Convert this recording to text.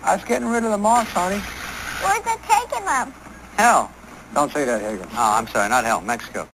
I was getting rid of the moths, honey. Where's it taking them? Hell. Don't say that, Hagen. Oh, I'm sorry, not hell, Mexico.